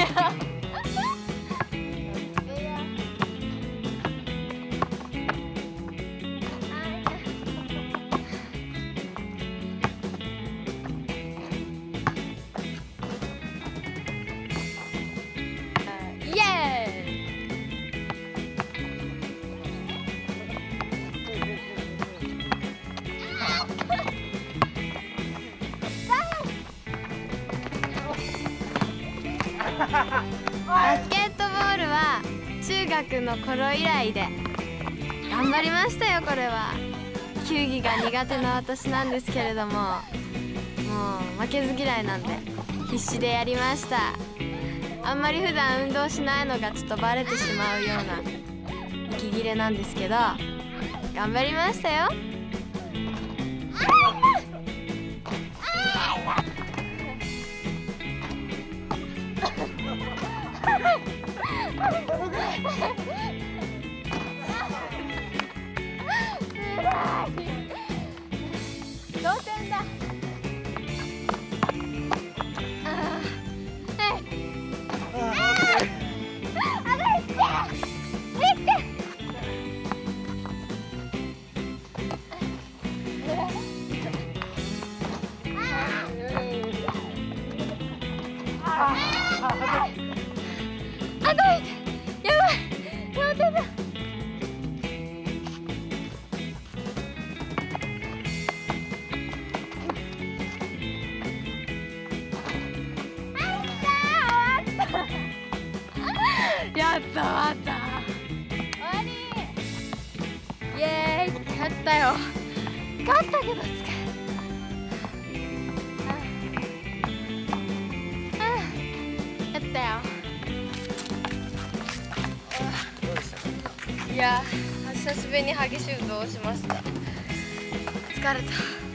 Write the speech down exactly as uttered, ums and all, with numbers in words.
バスケットボールは中学の頃以来で頑張りましたよ。これは球技が苦手な私なんですけれども、もう負けず嫌いなんで必死でやりました。あんまり普段運動しないのがちょっとバレてしまうような息切れなんですけど、頑張りましたよ。同点だ。あ、どいて、やばい、両手だ。やった、終わった。終わり。イエーイ、勝ったよ。勝ったけど疲れた。やったよ。いや、久しぶりに激しい運動をしました。疲れた。